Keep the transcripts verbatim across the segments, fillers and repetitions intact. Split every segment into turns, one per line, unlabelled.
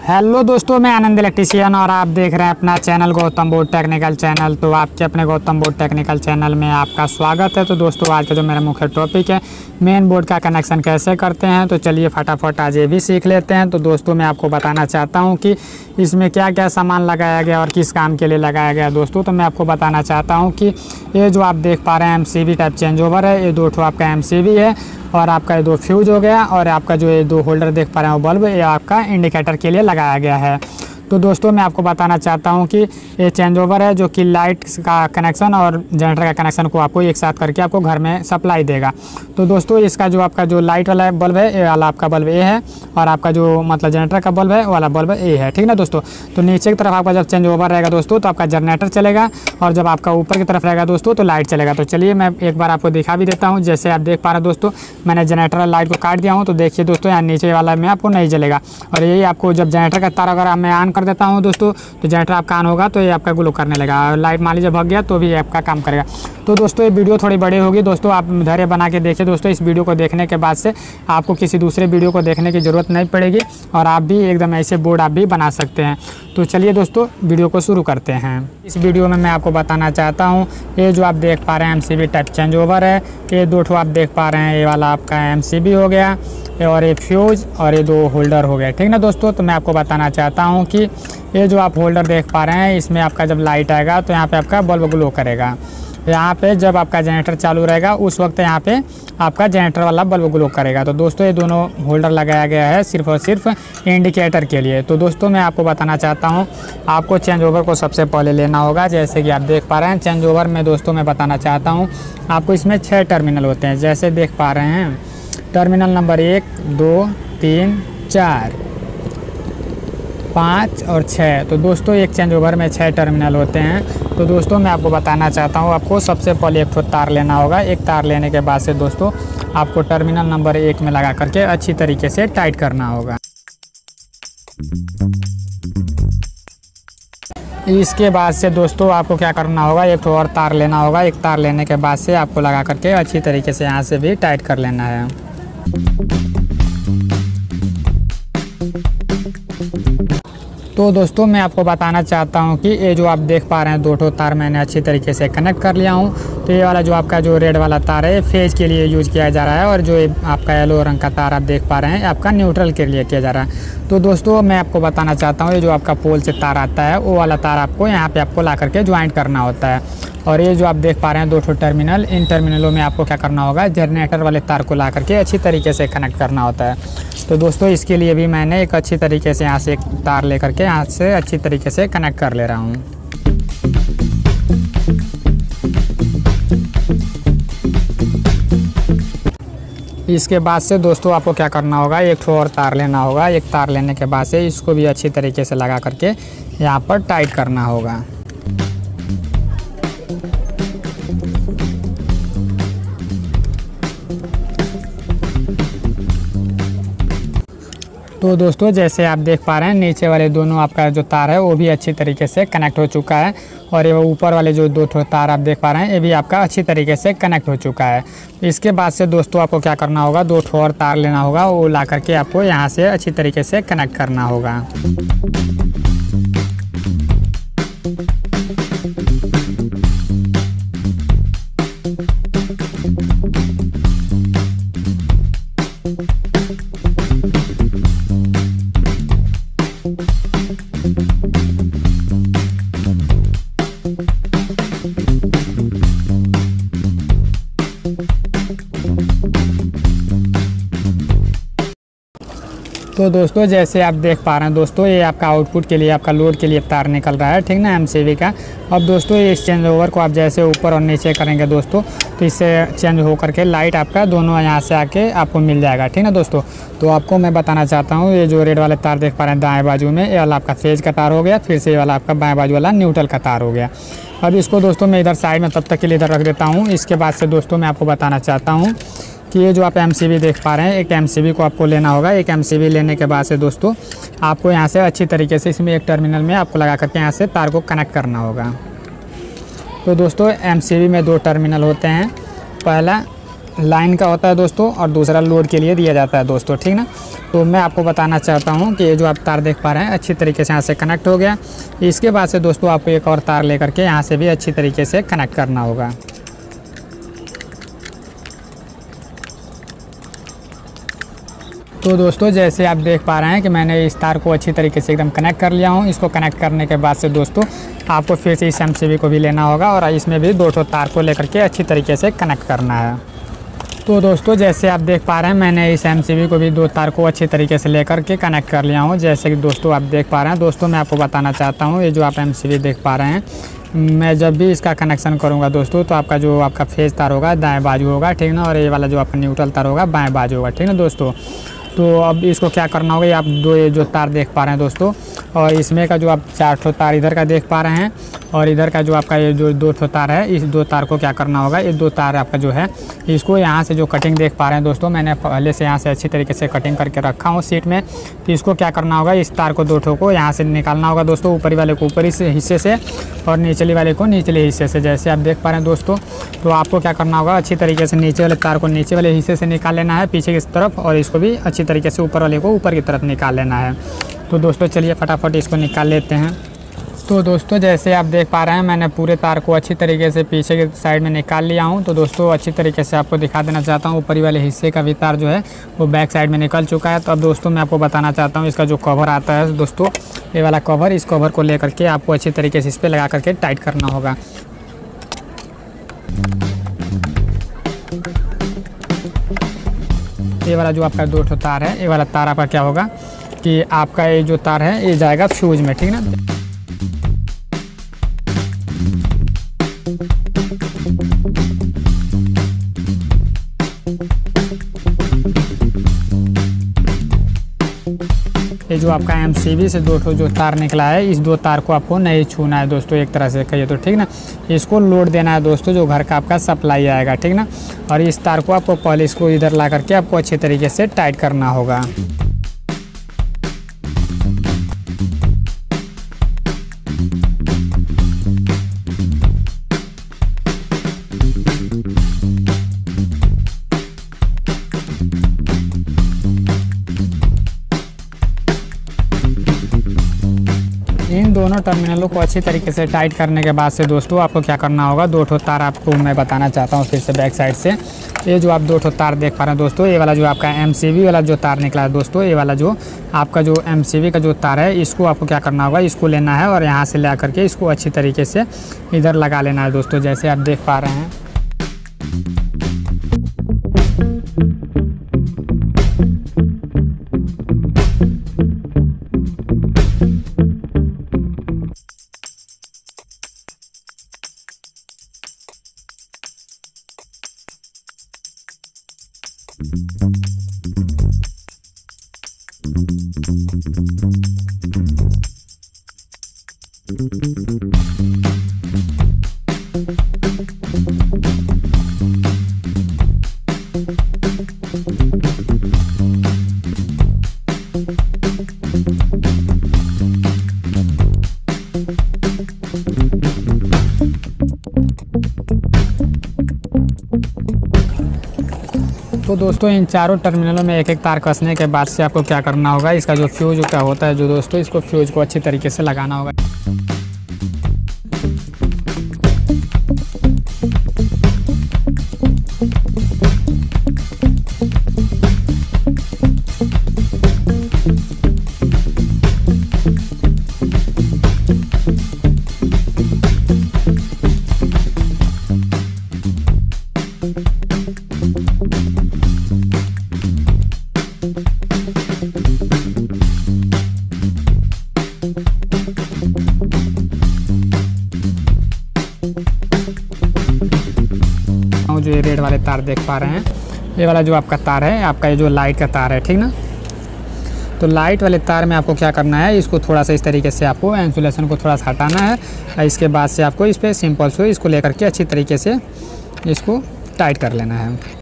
Hello दोस्तों, मैं आनंद electrician और आप देख रहे हैं अपना channel Gautam board technical channel. तो आपके अपने गौतम बोर्ड टेक्निकल चैनल में आपका स्वागत है। तो दोस्तों, आज का जो मेरा मुख्य टॉपिक है मेन बोर्ड का कनेक्शन कैसे करते हैं, तो चलिए फटाफट आज ये भी सीख लेते हैं। तो दोस्तों, मैं आपको बताना चाहता हूँ कि इसमें क्या क्या सामान लगाया गया और किस काम के लिए लगाया गया। दोस्तों, तो मैं आपको बताना चाहता हूँ कि ये जो आप देख पा रहे हैं M C B type change over है, ये दो ठो आपका एम सी बी है और आपका ये दो फ्यूज हो गया और आपका जो ये दो होल्डर देख पा रहे हैं वो बल्ब, ये आपका इंडिकेटर के लिए लगाया गया है। तो दोस्तों, मैं आपको बताना चाहता हूं कि ये चेंज ओवर है जो कि लाइट का कनेक्शन और जनरेटर का कनेक्शन को आपको एक साथ करके आपको घर में सप्लाई देगा। तो दोस्तों, इसका जो आपका जो लाइट वाला बल्ब है, ये वाला आपका बल्ब ए है और आपका जो मतलब जनरेटर का बल्ब है वो वाला बल्ब ए है, ठीक ना दोस्तों। तो नीचे की तरफ आपका जब चेंज ओवर रहेगा दोस्तों तो आपका जनरेटर चलेगा और जब आपका ऊपर की तरफ रहेगा दोस्तों तो लाइट चलेगा। तो चलिए मैं एक बार आपको दिखा भी देता हूँ। जैसे आप देख पा रहे हैं दोस्तों, मैंने जनरेटर लाइट को काट दिया हूँ। तो देखिए दोस्तों, यहाँ नीचे वाला में आपको नहीं जलेगा और यही आपको जब जनरेटर का तार अगर मैं ऑन कर देता हूँ दोस्तों तो जनरेटर आपका ऑन होगा तो ये आपका ग्लो करने लगा और लाइट मान लीजिए भग गया तो भी आपका काम करेगा। तो दोस्तों, ये वीडियो थोड़ी बड़ी होगी दोस्तों, आप धैर्य बना के देखिए दोस्तों। इस वीडियो को देखने के बाद से आपको किसी दूसरे वीडियो को देखने की ज़रूरत नहीं पड़ेगी और आप भी एकदम ऐसे बोर्ड आप भी बना सकते हैं। तो चलिए दोस्तों, वीडियो को शुरू करते हैं। इस वीडियो में मैं आपको बताना चाहता हूँ, ये जो आप देख पा रहे हैं M C B type change over है, ये दो ठो आप देख पा रहे हैं, ये वाला आपका एम सी बी हो गया और ये फ्यूज और ये दो होल्डर हो गया, ठीक ना दोस्तों। तो मैं आपको बताना चाहता हूँ कि ये जो आप होल्डर देख पा रहे हैं, इसमें आपका जब लाइट आएगा तो यहाँ पे आपका बल्ब ग्लो करेगा। यहाँ पे जब आपका जनरेटर चालू रहेगा उस वक्त यहाँ पे आपका जनरेटर वाला बल्ब ग्लो करेगा। तो दोस्तों, ये दोनों होल्डर लगाया गया है सिर्फ और सिर्फ इंडिकेटर के लिए। तो दोस्तों, मैं आपको बताना चाहता हूँ, आपको चेंज ओवर को सबसे पहले लेना होगा। जैसे कि आप देख पा रहे हैं चेंज ओवर में दोस्तों मैं बताना चाहता हूँ आपको इसमें छः टर्मिनल होते हैं। जैसे देख पा रहे हैं टर्मिनल नंबर एक, दो, तीन, चार, पाँच और छः। तो दोस्तों, एक चेंज ओवर में छः टर्मिनल होते हैं। तो दोस्तों, मैं आपको बताना चाहता हूँ, आपको सबसे पहले एक तो तार लेना होगा। एक तार लेने के बाद से दोस्तों आपको टर्मिनल नंबर एक में लगा करके अच्छी तरीके से टाइट करना होगा। इसके बाद से दोस्तों आपको क्या करना होगा, एक तो और तार लेना होगा। एक तार लेने के बाद से आपको लगा करके अच्छी तरीके से यहाँ से भी टाइट कर लेना है। तो दोस्तों, मैं आपको बताना चाहता हूं कि ये जो आप देख पा रहे हैं दो ठो तार मैंने अच्छी तरीके से कनेक्ट कर लिया हूं। तो ये वाला जो आपका जो रेड वाला तार है फेज के लिए यूज किया जा रहा है और जो आपका येलो रंग का तार आप देख पा रहे हैं आपका न्यूट्रल के लिए किया जा रहा है। तो दोस्तों, मैं आपको बताना चाहता हूँ, ये जो आपका पोल से तार आता है वो वाला तार आपको यहाँ पर आपको ला करके ज्वाइंट करना होता है। और ये जो आप देख पा रहे हैं दो ठो टर्मिनल, इन टर्मिनलों में आपको क्या करना होगा, जनरेटर वाले तार को ला करके अच्छी तरीके से कनेक्ट करना होता है। तो दोस्तों, इसके लिए भी मैंने एक अच्छी तरीके से यहाँ से एक तार लेकर के यहाँ से अच्छी तरीके से कनेक्ट कर ले रहा हूँ। इसके बाद से दोस्तों आपको क्या करना होगा, एक ठो और तार लेना होगा। एक तार लेने के बाद से इसको भी अच्छी तरीके से लगा करके यहाँ पर टाइट करना होगा। तो दोस्तों, जैसे आप देख पा रहे हैं नीचे वाले दोनों आपका जो तार है वो भी अच्छी तरीके से कनेक्ट हो चुका है और ये ऊपर वाले जो दो ठो तार आप देख पा रहे हैं ये भी आपका अच्छी तरीके से कनेक्ट हो चुका है। इसके बाद से दोस्तों आपको क्या करना होगा, दो ठो और तार लेना होगा, वो ला करके आपको यहाँ से अच्छी तरीके से कनेक्ट करना होगा। तो दोस्तों, जैसे आप देख पा रहे हैं दोस्तों, ये आपका आउटपुट के लिए आपका लोड के लिए तार निकल रहा है, ठीक ना, एम सी बी का। अब दोस्तों, ये चेंज ओवर को आप जैसे ऊपर और नीचे करेंगे दोस्तों तो इससे चेंज हो करके लाइट आपका दोनों यहाँ से आके आपको मिल जाएगा, ठीक ना दोस्तों। तो आपको मैं बताना चाहता हूँ, ये जो रेड वाले तार देख पा रहे हैं दाएँ बाजू में, ये वाला आपका फेज का तार हो गया, फिर से ये वाला आपका बाएँ बाजू वाला न्यूट्रल का तार हो गया। अब इसको दोस्तों मैं इधर साइड में तब तक के लिए इधर रख देता हूँ। इसके बाद से दोस्तों मैं आपको बताना चाहता हूँ कि ये जो आप एम सी बी देख पा रहे हैं, एक एम सी बी को आपको लेना होगा। एक एम सी बी लेने के बाद से दोस्तों आपको यहाँ से अच्छी तरीके से इसमें एक टर्मिनल में आपको लगा करके यहाँ से तार को कनेक्ट करना होगा। तो दोस्तों, एम सी बी में दो टर्मिनल होते हैं, पहला लाइन का होता है दोस्तों और दूसरा लोड के लिए दिया जाता है दोस्तों, ठीक ना। तो मैं आपको बताना चाहता हूँ कि ये जो आप तार देख पा रहे हैं अच्छी तरीके से यहाँ से कनेक्ट हो गया। इसके बाद से दोस्तों आपको एक और तार लेकर के यहाँ से भी अच्छी तरीके से कनेक्ट करना होगा। तो दोस्तों जैसे आप देख पा रहे हैं कि मैंने इस तार को अच्छी तरीके से एकदम कनेक्ट कर लिया हूँ। इसको कनेक्ट करने के बाद से दोस्तों आपको फिर से इस एमसीबी को भी लेना होगा और इसमें भी दो ठो तार को लेकर के अच्छी तरीके से कनेक्ट करना है। तो दोस्तों जैसे आप देख पा रहे हैं मैंने इस एमसीबी को भी दो तार को अच्छी तरीके से लेकर के कनेक्ट कर लिया हूँ। जैसे कि दोस्तों आप देख पा रहे हैं। दोस्तों मैं आपको बताना चाहता हूँ, ये जो आप एमसीबी देख पा रहे हैं, मैं जब भी इसका कनेक्शन करूँगा दोस्तों तो आपका जो आपका फेज तार होगा दाएँ बाजू होगा, ठीक ना, और ये वाला जो आपका न्यूट्रल तार होगा बाएँ बाजू होगा, ठीक ना दोस्तों। तो अब इसको क्या करना होगा, ये आप दो ये जो तार देख पा रहे हैं दोस्तों, और इसमें का जो आप चार ठो तार इधर का देख पा रहे हैं और इधर का जो आपका ये जो दो ठो तार है, इस दो तार को क्या करना होगा, ये दो तार आपका जो है इसको यहाँ से जो कटिंग देख पा रहे हैं दोस्तों, मैंने पहले से यहाँ से अच्छी तरीके से कटिंग करके रखा हूँ सीट में। तो इसको क्या करना होगा, इस तार को दो ठो को यहाँ से निकालना होगा दोस्तों, ऊपरी वाले को ऊपरी से हिस्से से और निचली वाले को निचले हिस्से से। जैसे आप देख पा रहे हैं दोस्तों, तो आपको क्या करना होगा, अच्छी तरीके से नीचे वाले तार को नीचे वाले हिस्से से निकाल लेना है पीछे की तरफ, और इसको भी अच्छी तरीके से ऊपर वाले को ऊपर की तरफ निकाल लेना है। तो दोस्तों चलिए फटाफट इसको निकाल लेते हैं। तो दोस्तों जैसे आप देख पा रहे हैं मैंने पूरे तार को अच्छी तरीके से पीछे के साइड में निकाल लिया हूं। तो दोस्तों अच्छी तरीके से आपको दिखा देना चाहता हूं, ऊपरी वाले हिस्से का भी तार जो है वो बैक साइड में निकल चुका है। तो अब दोस्तों मैं आपको बताना चाहता हूं, इसका जो कवर आता है दोस्तों, ये वाला कवर, इस कवर को लेकर के आपको अच्छी तरीके से इस पर लगा करके टाइट करना होगा। ये वाला जो आपका दो ठो तार है, ये वाला तार आपका क्या होगा कि आपका ये जो तार है ये जाएगा फ्यूज में, ठीक ना। ये जो आपका एमसीबी से दो ठो जो तार निकला है, इस दो तार को आपको नहीं छूना है दोस्तों, एक तरह से कहिए तो, ठीक ना। इसको लोड देना है दोस्तों, जो घर का आपका सप्लाई आएगा, ठीक ना। और इस तार को आपको पहले इसको इधर ला करके आपको अच्छी तरीके से टाइट करना होगा। इन दोनों टर्मिनलों को अच्छी तरीके से टाइट करने के बाद से दोस्तों आपको क्या करना होगा, दो ठो तार आपको मैं बताना चाहता हूँ फिर से बैक साइड से। ये जो आप दो ठो तार देख पा रहे हैं दोस्तों, ये वाला जो आपका एमसीबी वाला जो तार निकला है दोस्तों, ये वाला जो आपका जो एमसीबी का जो तार है, इसको आपको क्या करना होगा, इसको लेना है और यहाँ से ला करके इसको अच्छी तरीके से इधर लगा लेना है दोस्तों, जैसे आप देख पा रहे हैं। तो दोस्तों इन चारों टर्मिनलों में एक एक तार कसने के बाद से आपको क्या करना होगा, इसका जो फ्यूज का होता है जो दोस्तों, इसको फ्यूज को अच्छी तरीके से लगाना होगा। जो ये रेड वाले तार देख पा रहे हैं, ये वाला जो आपका तार है, आपका ये जो लाइट का तार है, ठीक ना। तो लाइट वाले तार में आपको क्या करना है, इसको थोड़ा सा इस तरीके से आपको इंसुलेशन को थोड़ा सा हटाना है। इसके बाद से आपको इस पर सिंपल से इसको लेकर के अच्छी तरीके से इसको टाइट कर लेना है।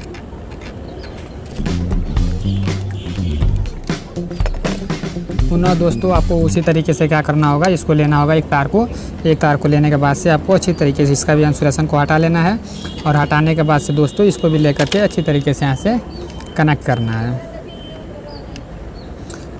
पुनः दोस्तों आपको उसी तरीके से क्या करना होगा, इसको लेना होगा एक तार को, एक तार को लेने के बाद से आपको अच्छी तरीके से इसका भी इंसुलेशन को हटा लेना है, और हटाने के बाद से दोस्तों इसको भी लेकर के अच्छी तरीके से यहाँ से कनेक्ट करना है।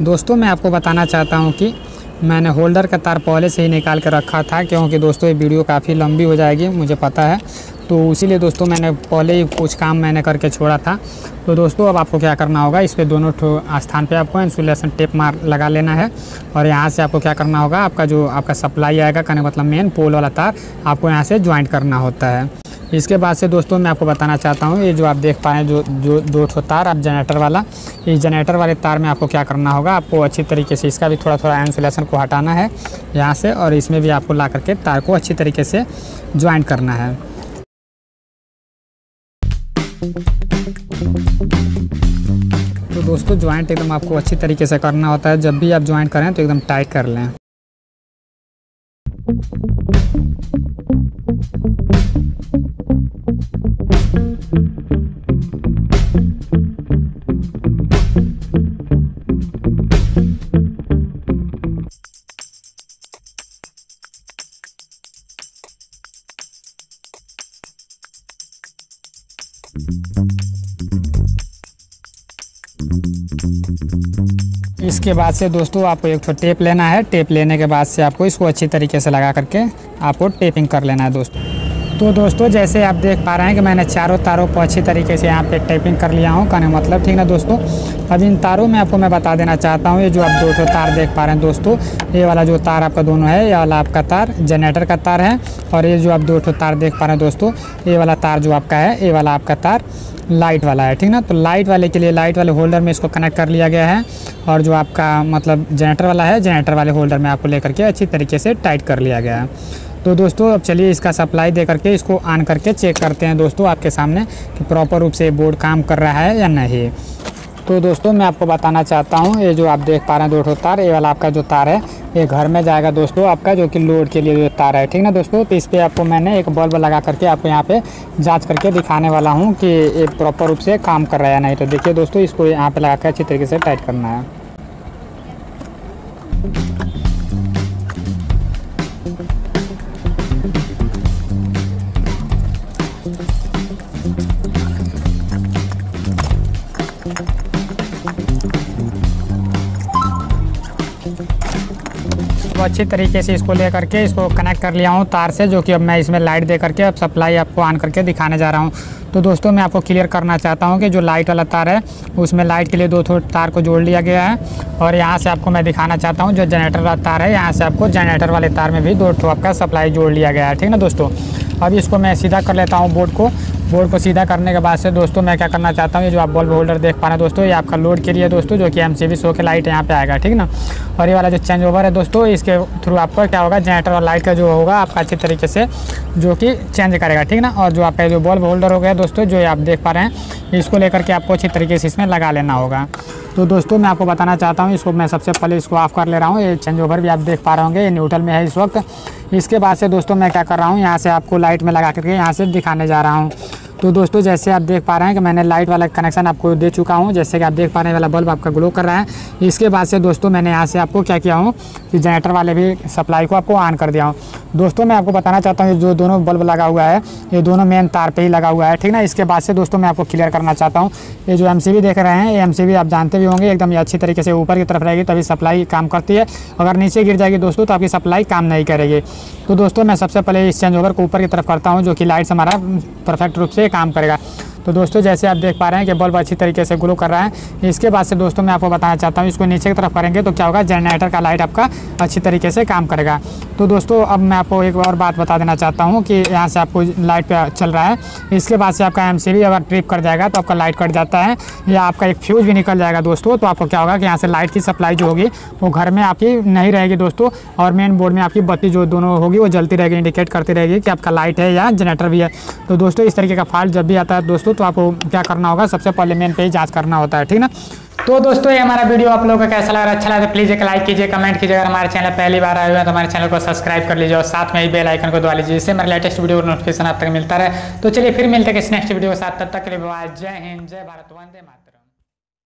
दोस्तों मैं आपको बताना चाहता हूँ कि मैंने होल्डर का तार पहले से ही निकाल कर रखा था, क्योंकि दोस्तों ये वीडियो काफ़ी लंबी हो जाएगी मुझे पता है, तो इसीलिए दोस्तों मैंने पहले ही कुछ काम मैंने करके छोड़ा था। तो दोस्तों अब आपको क्या करना होगा, इस पे दोनों स्थान पे आपको इंसुलेशन टेप मार लगा लेना है। और यहाँ से आपको क्या करना होगा, आपका जो आपका सप्लाई आएगा कहने मतलब मेन पोल वाला तार आपको यहाँ से ज्वाइंट करना होता है। इसके बाद से दोस्तों मैं आपको बताना चाहता हूँ, ये जो आप देख पाएँ जो जो दो ठो तार आप जनरेटर वाला, इस जनरेटर वाले तार में आपको क्या करना होगा, आपको अच्छी तरीके से इसका भी थोड़ा थोड़ा इंसुलेशन को हटाना है यहाँ से, और इसमें भी आपको ला करके तार को अच्छी तरीके से ज्वाइंट करना है। तो दोस्तों ज्वाइंट एकदम आपको अच्छी तरीके से करना होता है। जब भी आप ज्वाइंट करें तो एकदम टाइट कर लें। इसके बाद से दोस्तों आपको एक तो टेप लेना है। टेप लेने के बाद से आपको इसको अच्छी तरीके से लगा करके आपको टेपिंग कर लेना है दोस्तों। तो दोस्तों जैसे आप देख पा रहे हैं कि मैंने चारों तारों को अच्छी तरीके से यहाँ पे टेपिंग कर लिया हूँ, कहने मतलब ठीक ना दोस्तों। अब इन तारों में आपको मैं बता देना चाहता हूँ, ये जो आप दो तार देख पा रहे हैं दोस्तों, ये वाला जो तार आपका दोनों है, ये वाला आपका तार जनरेटर का तार है, और ये जो आप दो तार देख पा रहे हैं दोस्तों, ये वाला तार जो आपका है, ये वाला आपका तार लाइट वाला है, ठीक ना। तो लाइट वाले के लिए लाइट वाले होल्डर में इसको कनेक्ट कर लिया गया है, और जो आपका मतलब जनरेटर वाला है, जनरेटर वाले होल्डर में आपको लेकर के अच्छी तरीके से टाइट कर लिया गया है। तो दोस्तों अब चलिए इसका सप्लाई दे करके इसको ऑन करके चेक करते हैं दोस्तों आपके सामने कि प्रॉपर रूप से बोर्ड काम कर रहा है या नहीं। तो दोस्तों मैं आपको बताना चाहता हूँ, ये जो आप देख पा रहे हैं दो ठो तार, ये वाला आपका जो तार है ये घर में जाएगा दोस्तों आपका, जो कि लोड के लिए जो तार है, ठीक ना दोस्तों। तो इस पर आपको मैंने एक बल्ब लगा करके आपको यहाँ पे जांच करके दिखाने वाला हूँ कि ये प्रॉपर रूप से काम कर रहा है या नहीं। तो देखिए दोस्तों, इसको यहाँ पे लगा कर अच्छी तरीके से टाइट करना है। तो अच्छी तरीके से इसको ले करके इसको कनेक्ट कर लिया हूँ तार से, जो कि अब मैं इसमें लाइट दे करके अब सप्लाई आपको ऑन करके दिखाने जा रहा हूँ। तो दोस्तों मैं आपको क्लियर करना चाहता हूँ कि जो लाइट वाला तार है उसमें लाइट के लिए दो थोड़ा तार को जोड़ लिया गया है, और यहाँ से आपको मैं दिखाना चाहता हूँ जो जनरेटर वाला तार है, यहाँ से आपको जनरेटर वाले तार में भी दो ठो आपका सप्लाई जोड़ लिया गया है, ठीक ना दोस्तों। अब इसको मैं सीधा कर लेता हूँ बोर्ड को। बोर्ड को सीधा करने के बाद से दोस्तों मैं क्या करना चाहता हूँ, ये जो आप बल्ब होल्डर देख पा रहे हैं दोस्तों, ये आपका लोड के लिए दोस्तों, जो कि एमसीबी शो के लाइट यहाँ पे आएगा, ठीक ना। और ये वाला जो चेंज ओवर है दोस्तों, इसके थ्रू आपको क्या होगा, जनरेटर और लाइट का जो होगा आपका अच्छी तरीके से जो कि चेंज करेगा, ठीक ना। और जो आपका जो बल्ब होल्डर हो गया दोस्तों, जो आप देख पा रहे हैं, इसको लेकर के आपको अच्छी तरीके से इसमें लगा लेना होगा। तो दोस्तों मैं आपको बताना चाहता हूँ, इसको मैं सबसे पहले इसको ऑफ कर ले रहा हूँ। ये चेंज ओवर भी आप देख पा रहे होंगे, ये न्यूट्रल में है इस वक्त। इसके बाद से दोस्तों मैं क्या कर रहा हूँ, यहाँ से आपको लाइट में लगा करके यहाँ से दिखाने जा रहा हूँ। तो दोस्तों जैसे आप देख पा रहे हैं कि मैंने लाइट वाला कनेक्शन आपको दे चुका हूं, जैसे कि आप देख पा रहे हैं वाला बल्ब आपका ग्लो कर रहा है। इसके बाद से दोस्तों मैंने यहाँ से आपको क्या किया हूं कि जनरेटर वाले भी सप्लाई को आपको ऑन कर दिया हूं। दोस्तों मैं आपको बताना चाहता हूँ, जो दोनों बल्ब लगा हुआ है ये दोनों मेन तार पे ही लगा हुआ है, ठीक ना। इसके बाद से दोस्तों मैं आपको क्लियर करना चाहता हूँ, ये जो एमसीबी देख रहे हैं, ये एमसीबी आप जानते भी होंगे, एकदम अच्छी तरीके से ऊपर की तरफ रहेगी तभी सप्लाई काम करती है। अगर नीचे गिर जाएगी दोस्तों तो आपकी सप्लाई काम नहीं करेगी। तो दोस्तों मैं सबसे पहले इस चेंज ओवर को ऊपर की तरफ करता हूँ, जो कि लाइट से हमारा परफेक्ट रूप से काम करेगा। तो दोस्तों जैसे आप देख पा रहे हैं कि बल्ब अच्छी तरीके से ग्लो कर रहा है। इसके बाद से दोस्तों मैं आपको बताना चाहता हूँ, इसको नीचे की तरफ करेंगे तो क्या होगा, जनरेटर का लाइट आपका अच्छी तरीके से काम करेगा। तो दोस्तों अब मैं आपको एक और बात बता देना चाहता हूँ कि यहाँ से आपको लाइट पे चल रहा है। इसके बाद से आपका एमसीबी अगर ट्रिप कर जाएगा तो आपका लाइट कट जाता है, या आपका एक फ्यूज भी निकल जाएगा दोस्तों, तो आपको क्या होगा कि यहाँ से लाइट की सप्लाई जो होगी वो घर में आपकी नहीं रहेगी दोस्तों, और मेन बोर्ड में आपकी बत्ती जो दोनों होगी वो जलती रहेगी, इंडिकेट करती रहेगी कि आपका लाइट है या जनरेटर भी है। तो दोस्तों इस तरीके का फॉल्ट जब भी आता है दोस्तों, तो आपको क्या करना होगा, सबसे पहले मेन पे ही जांच करना होता है, ठीक ना। तो दोस्तों ये हमारा वीडियो आप लोगों को कैसा लगा, अच्छा लगा तो प्लीज़ एक लाइक कीजिए, कमेंट कीजिए। अगर हमारे चैनल पहली बार आए हुए हैं तो हमारे चैनल को सब्सक्राइब कर लीजिए, और साथ में ही बेल आइकन को दबा लीजिए, जिससे मेरे लेटेस्ट वीडियो नोटिफिकेशन आप तक मिलता रहे। तो चलिए फिर मिलते हैं नेक्स्ट वीडियो के साथ, तब तक के लिए जय हिंद, जय भारत, वंदे मातरम।